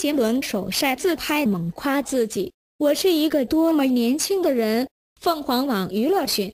杰伦手晒自拍猛夸自己：“我是一个多么年轻的人。”凤凰网娱乐讯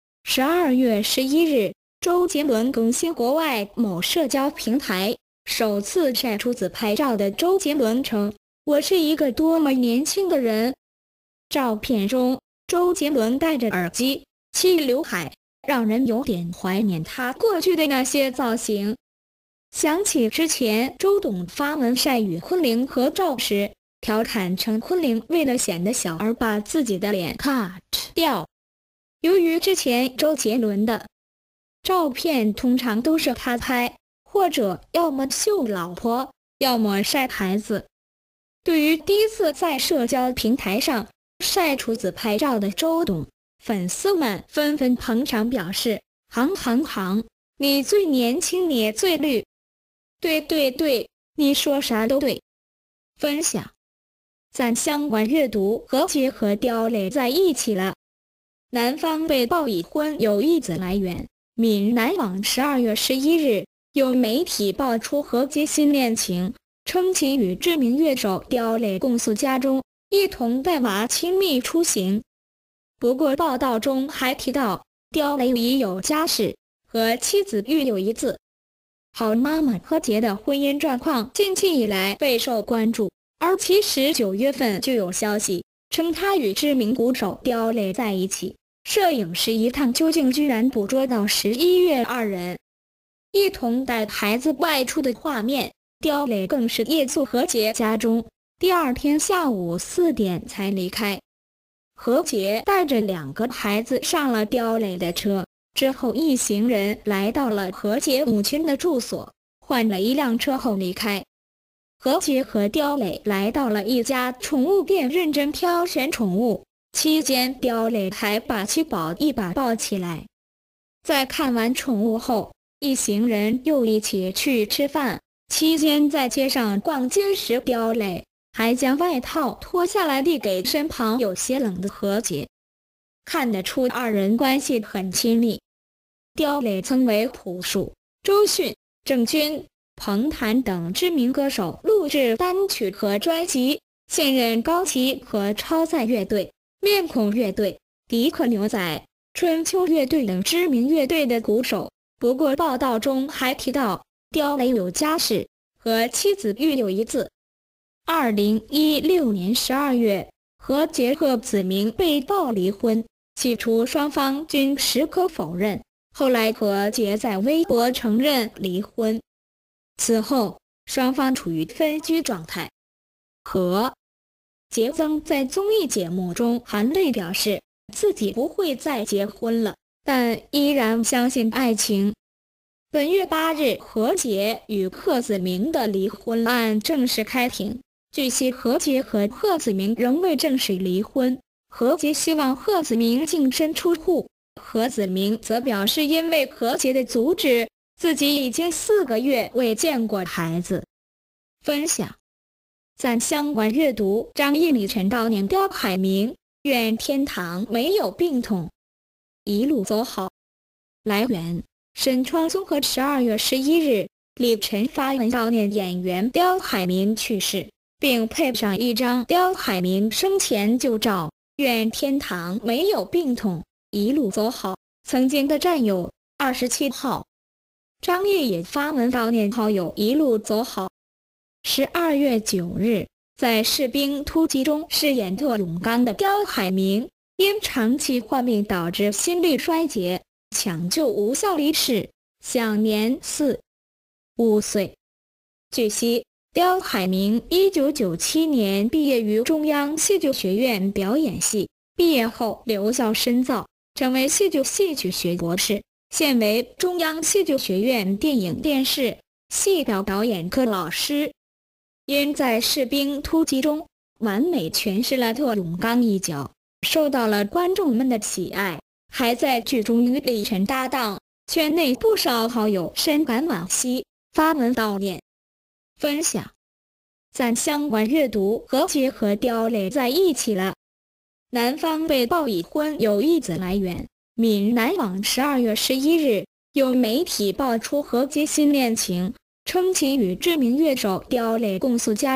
，12月11日，周杰伦更新国外某社交平台，首次晒出自拍照的周杰伦称：“我是一个多么年轻的人。”照片中，周杰伦戴着耳机，齐刘海，让人有点怀念他过去的那些造型。想起之前周董发文晒与昆凌合照时，调侃称昆凌为了显得小而把自己的脸 cut 掉。由于之前周杰伦的照片通常都是他拍，或者要么秀老婆，要么晒孩子。对于第一次在社交平台上晒出自拍照的周董，粉丝们纷纷捧场表示：“行，你最年轻，你最绿。对，你说啥都对。”分享赞相关阅读和结合刁磊在一起了。男方被曝已婚有一子来源，闽南网12月11日，有媒体爆出何洁新恋情，称其与知名乐手刁磊共宿家中，一同带娃亲密出行。不过报道中还提到，刁磊已有家室，和妻子育有一子。好妈妈何洁的婚姻状况近期以来备受关注，而其实9月份就有消息称她与知名鼓手刁磊在一起。摄影师一探究竟，居然捕捉到11月2人一同带孩子外出的画面。刁磊更是夜宿何洁家中，第二天下午4点才离开。何洁带着2个孩子上了刁磊的车，之后一行人来到了何洁母亲的住所，换了一辆车后离开。何洁和刁磊来到了一家宠物店，认真挑选宠物，期间刁磊还把其宝一把抱起来。在看完宠物后，一行人又一起去吃饭，期间在街上逛街时，刁磊还将外套脱下来递给身旁有些冷的何洁，看得出2人关系很亲密。刁磊曾为朴树、周迅、郑钧、彭坦等知名歌手录制单曲和专辑，现任高旗和超载乐队、面孔乐队、迪克牛仔、春秋乐队等知名乐队的鼓手。不过报道中还提到，刁磊有家室，和妻子育有一子。2016年12月，何洁和子明被曝离婚，起初双方均矢口否认，后来何洁在微博承认离婚。此后，双方处于分居状态。何洁曾在综艺节目中含泪表示，自己不会再结婚了，但依然相信爱情。本月8日，何洁与贺子明的离婚案正式开庭。据悉，何洁和贺子明仍未正式离婚。何洁希望贺子明净身出户，贺子明则表示，因为何洁的阻止，自己已经4个月未见过孩子。分享赞相关阅读张艺礼陈悼念刁海明，愿天堂没有病痛，一路走好。来源神创综合12月11日，李晨发文悼念演员刁海明去世，并配上一张刁海明生前旧照，愿天堂没有病痛，一路走好。曾经的战友27号张译也发文悼念好友一路走好。12月9日，在士兵突击中饰演特永刚的刁海明，因长期患病导致心力衰竭，抢救无效离世，享年45岁。据悉，刁海明1997年毕业于中央戏剧学院表演系，毕业后留校深造，成为戏剧戏曲学博士，现为中央戏剧学院电影电视戏表演科老师。因在士兵突击中完美诠释了特永刚一角，受到了观众们的喜爱，还在剧中与李晨搭档，圈内不少好友深感惋惜，发文悼念。分享赞相关阅读和结合刁磊在一起了。男方被曝已婚有一子来源，闽南网12月11日，有媒体爆出何洁新恋情，称其与知名乐手刁磊共宿家中，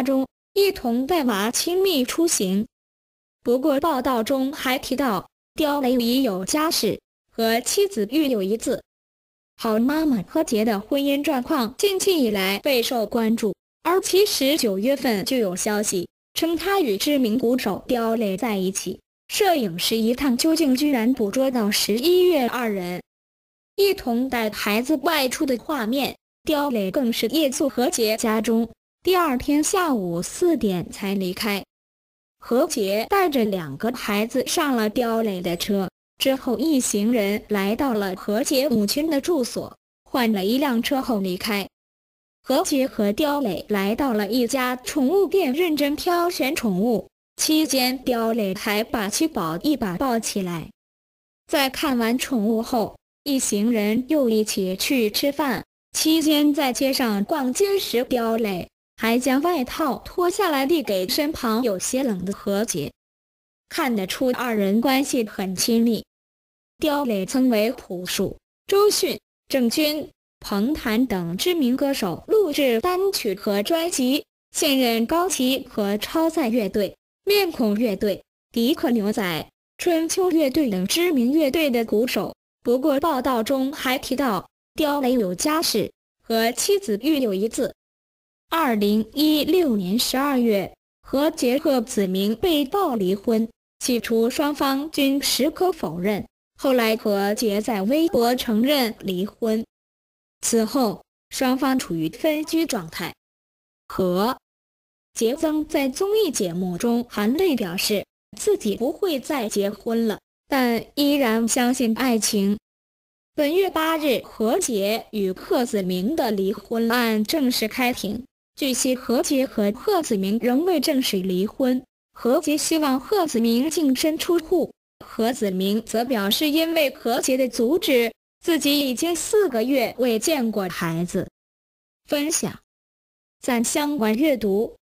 一同带娃亲密出行。不过报道中还提到，刁磊已有家室，和妻子育有一子。好妈妈何洁的婚姻状况近期以来备受关注，而其实9月份就有消息称她与知名鼓手刁磊在一起。摄影师一探究竟，居然捕捉到11月2人一同带孩子外出的画面。刁磊更是夜宿何洁家中，第二天下午4点才离开。何洁带着2个孩子上了刁磊的车，之后一行人来到了何洁母亲的住所，换了一辆车后离开。何洁和刁磊来到了一家宠物店，认真挑选宠物，期间刁磊还把七宝一把抱起来。在看完宠物后，一行人又一起去吃饭，期间在街上逛街时，刁磊还将外套脱下来递给身旁有些冷的何洁，看得出2人关系很亲密。刁磊曾为朴树、周迅、郑钧、彭坦等知名歌手录制单曲和专辑，现任高旗和超载乐队、面孔乐队、迪克牛仔、春秋乐队等知名乐队的鼓手。不过报道中还提到，刁磊有家室，和妻子育有一子。2016年12月，何洁和子明被曝离婚，起初双方均矢口否认，后来何洁在微博承认离婚。此后，双方处于分居状态。何洁曾在综艺节目中含泪表示，自己不会再结婚了，但依然相信爱情。本月8日，何洁与贺子明的离婚案正式开庭。据悉，何洁和贺子明仍未正式离婚。何洁希望贺子明净身出户，贺子明则表示，因为何洁的阻止，自己已经4个月未见过孩子。分享，赞相关阅读。